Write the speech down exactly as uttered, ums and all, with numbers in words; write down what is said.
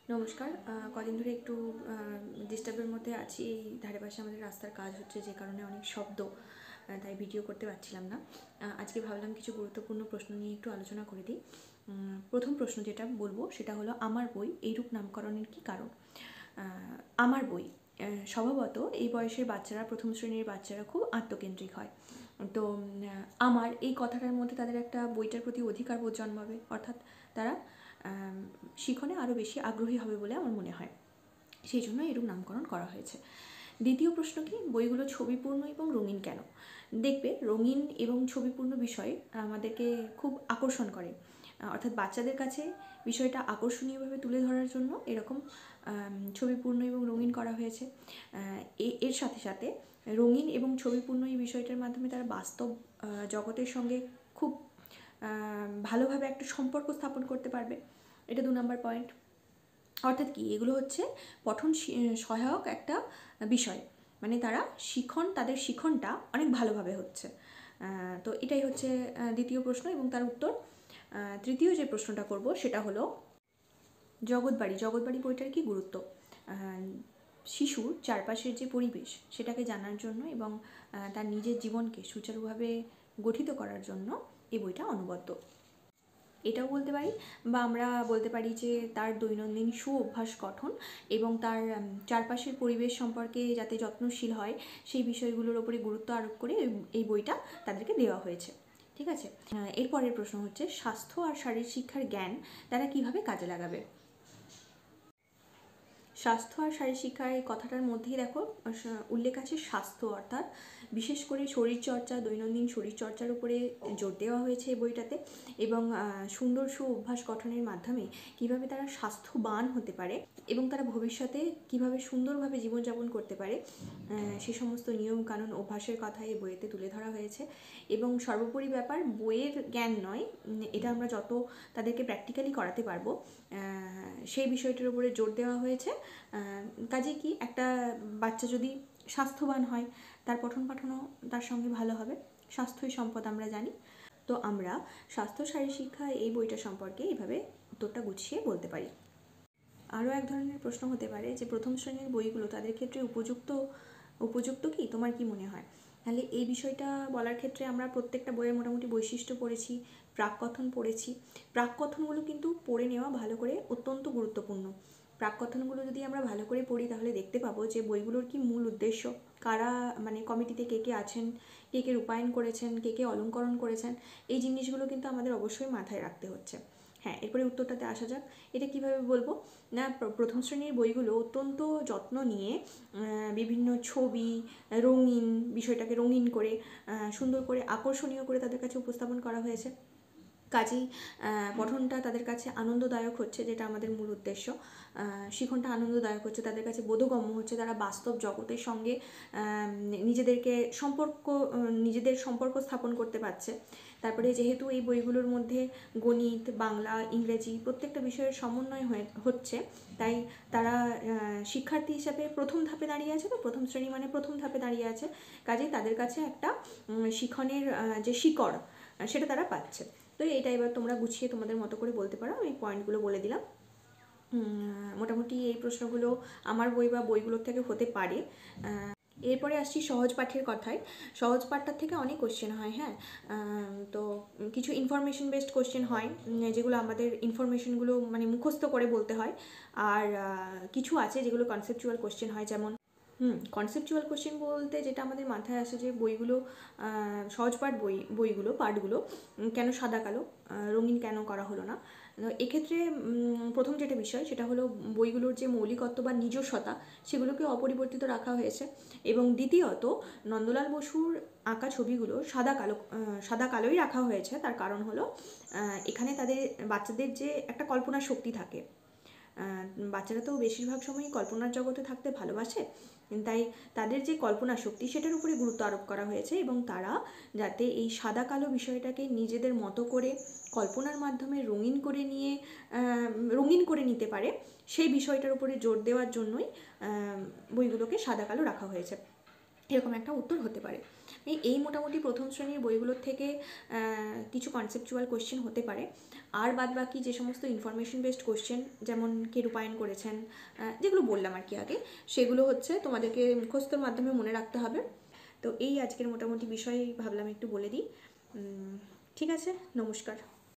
নমস্কার। কদিন ধরে একটু ডিস্টার্বের মধ্যে আছি। এই ধারে পাশে আমাদের রাস্তার কাজ হচ্ছে, যে কারণে অনেক শব্দ, তাই ভিডিও করতে পারছিলাম না। আজকে ভাবলাম কিছু গুরুত্বপূর্ণ প্রশ্ন নিয়ে একটু আলোচনা করে দিই। প্রথম প্রশ্ন যেটা বলবো সেটা হলো, আমার বই এইরূপ নামকরণের কি কারণ? আমার বই, স্বভাবত এই বয়সের বাচ্চারা, প্রথম শ্রেণীর বাচ্চারা খুব আত্মকেন্দ্রিক হয়। তো আমার এই কথাটার মধ্যে তাদের একটা বইটার প্রতি অধিকার বোধ জন্মাবে, অর্থাৎ তারা শিখনে আরও বেশি আগ্রহী হবে বলে আমার মনে হয়, সেই জন্য এরূপ নামকরণ করা হয়েছে। দ্বিতীয় প্রশ্ন কি, বইগুলো ছবিপূর্ণ এবং রঙিন কেন? দেখবে, রঙিন এবং ছবিপূর্ণ বিষয় আমাদেরকে খুব আকর্ষণ করে, অর্থাৎ বাচ্চাদের কাছে বিষয়টা আকর্ষণীয়ভাবে তুলে ধরার জন্য এরকম ছবিপূর্ণ এবং রঙিন করা হয়েছে। এর সাথে সাথে রঙিন এবং ছবিপূর্ণ এই বিষয়টার মাধ্যমে তারা বাস্তব জগতের সঙ্গে খুব ভালোভাবে একটা সম্পর্ক স্থাপন করতে পারবে। এটা দু নম্বর পয়েন্ট। অর্থাৎ কি, এগুলো হচ্ছে পঠন সহায়ক একটা বিষয়, মানে তারা শিখন, তাদের শিখনটা অনেক ভালোভাবে হচ্ছে। তো এটাই হচ্ছে দ্বিতীয় প্রশ্ন এবং তার উত্তর। তৃতীয় যে প্রশ্নটা করব সেটা হলো, জগৎবাড়ি জগৎবাড়ি বইটার কি গুরুত্ব? শিশুর চারপাশের যে পরিবেশ সেটাকে জানার জন্য এবং তার নিজের জীবনকে সুচারুভাবে গঠিত করার জন্য এই বইটা অনবদ্য। এটাও বলতে পারি, বা আমরা বলতে পারি যে তার দৈনন্দিন সু অভ্যাস গঠন এবং তার চারপাশের পরিবেশ সম্পর্কে যাতে যত্নশীল হয়, সেই বিষয়গুলোর ওপরে গুরুত্ব আরোপ করে এই বইটা তাদেরকে দেওয়া হয়েছে। ঠিক আছে, এরপরের প্রশ্ন হচ্ছে, স্বাস্থ্য আর শারীর শিক্ষার জ্ঞান তারা কিভাবে কাজে লাগাবে? স্বাস্থ্য আর শারীর শিক্ষা, এই কথাটার মধ্যেই দেখো উল্লেখ আছে স্বাস্থ্য, অর্থাৎ বিশেষ করে শরীরচর্চা, দৈনন্দিন শরীরচর্চার উপরে জোর দেওয়া হয়েছে এই বইটাতে, এবং সুন্দর সু অভ্যাস গঠনের মাধ্যমে কিভাবে তারা স্বাস্থ্যবান হতে পারে এবং তারা ভবিষ্যতে কিভাবে সুন্দরভাবে জীবনযাপন করতে পারে, সে সমস্ত নিয়ম কানুন অভ্যাসের কথা এই বইয়েতে তুলে ধরা হয়েছে। এবং সর্বোপরি ব্যাপার, বইয়ের জ্ঞান নয়, এটা আমরা যত তাদেরকে প্র্যাকটিক্যালি করাতে পারবো সেই বিষয়টির উপরে জোর দেওয়া হয়েছে। কাজে কি, একটা বাচ্চা যদি স্বাস্থ্যবান হয়, তার পঠন পাঠনও তার সঙ্গে ভালো হবে। স্বাস্থ্যই সম্পদ আমরা জানি। তো আমরা স্বাস্থ্য শারীর শিক্ষা এই বইটা সম্পর্কে এইভাবে উত্তরটা গুছিয়ে বলতে পারি। আরও এক ধরনের প্রশ্ন হতে পারে যে, প্রথম শ্রেণীর বইগুলো তাদের ক্ষেত্রে উপযুক্ত উপযুক্ত কি? তোমার কি মনে হয়? তাহলে এই বিষয়টা বলার ক্ষেত্রে আমরা প্রত্যেকটা বইয়ের মোটামুটি বৈশিষ্ট্য পড়েছি, প্রাককথন পড়েছি। প্রাককথনগুলো কিন্তু পড়ে নেওয়া ভালো করে অত্যন্ত গুরুত্বপূর্ণ। প্রাককথনগুলো যদি আমরা ভালো করে পড়ি, তাহলে দেখতে পাবো যে বইগুলোর কি মূল উদ্দেশ্য, কারা মানে কমিটিতে কে কে আছেন, কে কে রূপায়ণ করেছেন, কে কে অলঙ্করণ করেছেন, এই জিনিসগুলো কিন্তু আমাদের অবশ্যই মাথায় রাখতে হচ্ছে। হ্যাঁ, এরপরে উত্তরটাতে আসা যাক। এটা কিভাবে বলবো না, প্রথম শ্রেণীর বইগুলো অত্যন্ত যত্ন নিয়ে বিভিন্ন ছবি, রঙিন বিষয়টাকে রঙিন করে সুন্দর করে আকর্ষণীয় করে তাদের কাছে উপস্থাপন করা হয়েছে। কাজেই পঠনটা তাদের কাছে আনন্দদায়ক হচ্ছে, যেটা আমাদের মূল উদ্দেশ্য। শিখনটা আনন্দদায়ক হচ্ছে, তাদের কাছে বোধগম্য হচ্ছে, তারা বাস্তব জগতের সঙ্গে নিজেদেরকে সম্পর্ক নিজেদের সম্পর্ক স্থাপন করতে পারছে। তারপরে যেহেতু এই বইগুলোর মধ্যে গণিত, বাংলা, ইংরেজি প্রত্যেকটা বিষয়ের সমন্বয় হয়ে হচ্ছে, তাই তারা শিক্ষার্থী হিসাবে প্রথম ধাপে দাঁড়িয়ে আছে। তো প্রথম শ্রেণী মানে প্রথম ধাপে দাঁড়িয়ে আছে, কাজেই তাদের কাছে একটা শিখনের যে শিকড় সেটা তারা পাচ্ছে। তো এটা এবার তোমরা গুছিয়ে তোমাদের মতো করে বলতে পারো। আমি পয়েন্টগুলো বলে দিলাম। মোটামুটি এই প্রশ্নগুলো আমার বই বা বইগুলোর থেকে হতে পারে। এরপরে আসছি সহজ পাঠের কথায়। সহজ পাঠটার থেকে অনেক কোশ্চেন হয়। হ্যাঁ, তো কিছু ইনফরমেশন বেসড কোশ্চেন হয়, যেগুলো আমাদের ইনফরমেশনগুলো মানে মুখস্থ করে বলতে হয়। আর কিছু আছে যেগুলো কনসেপচুয়াল কোশ্চেন হয়, যেমন হুম কনসেপচুয়াল কোশ্চেন বলতে যেটা আমাদের মাথায় আসে, যে বইগুলো সহজ পাঠ বই বইগুলো পাঠগুলো কেন সাদা কালো, রঙিন কেন করা হলো না? এক্ষেত্রে প্রথম যেটা বিষয় সেটা হলো, বইগুলোর যে মৌলিকত্ব বা নিজস্বতা সেগুলোকে অপরিবর্তিত রাখা হয়েছে। এবং দ্বিতীয়ত, নন্দলাল বসুর আঁকা ছবিগুলো সাদা কালো সাদা কালোই রাখা হয়েছে। তার কারণ হলো, এখানে তাদের বাচ্চাদের যে একটা কল্পনা শক্তি থাকে, বাচ্চারা তো বেশিরভাগ সময়ই কল্পনার জগতে থাকতে ভালোবাসে, তাই তাদের যে কল্পনা শক্তি সেটার উপরে গুরুত্ব আরোপ করা হয়েছে, এবং তারা যাতে এই সাদা কালো বিষয়টাকে নিজেদের মতো করে কল্পনার মাধ্যমে রঙিন করে নিয়ে রঙিন করে নিতে পারে, সেই বিষয়টার উপরে জোর দেওয়ার জন্যই বইগুলোকে সাদা কালো রাখা হয়েছে। এরকম একটা উত্তর হতে পারে। এই এই মোটামুটি প্রথম শ্রেণীর বইগুলোর থেকে কিছু কনসেপচুয়াল কোয়েশ্চেন হতে পারে। আর বাদ বাকি যে সমস্ত ইনফরমেশন বেসড কোশ্চেন, যেমন কে রূপায়ণ করেছেন, যেগুলো বললাম আর কি আগে, সেগুলো হচ্ছে তোমাদেরকে মুখস্থর মাধ্যমে মনে রাখতে হবে। তো এই আজকের মোটামুটি বিষয় ভাবলাম একটু বলে দিই। ঠিক আছে, নমস্কার।